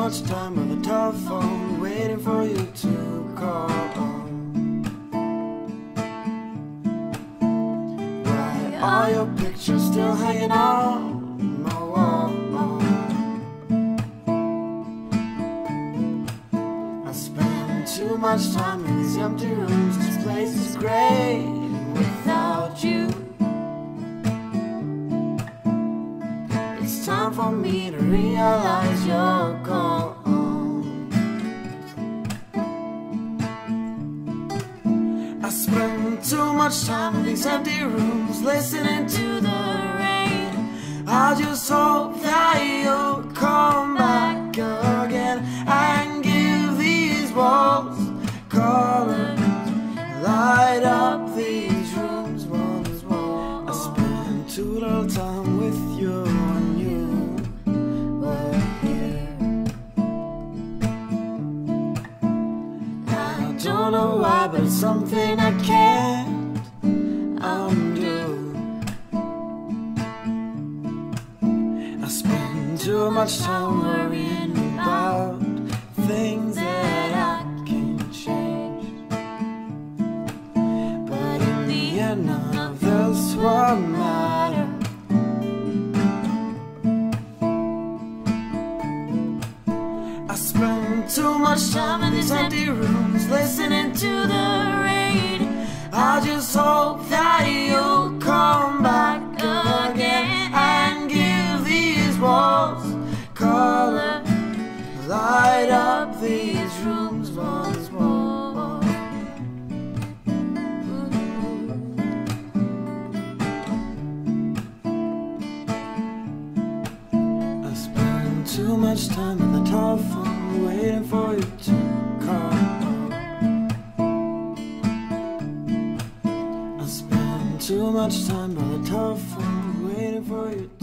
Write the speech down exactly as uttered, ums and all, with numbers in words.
much time on the telephone, waiting for you to call. Why are your pictures still hanging on my wall? I spend too much time in these empty rooms. This place is great without you. It's time for me to realize you're gone. I spend too much time in these empty rooms, listening to the rain. I just hope that you'll come back again and give these walls color, light up these rooms once more. I spend too little time with you when you were here. I don't know why, but it's something I can't undo. I spend too much time worrying about things that I can't change. But in the end, none of this will matter. I spend too much time in these empty rooms, listening to the rain. I just hope that you'll come back again and give these walls color, light up these rooms once more. I spend too much time on the telephone, waiting for you to call. I spend too much time on the telephone, waiting for you to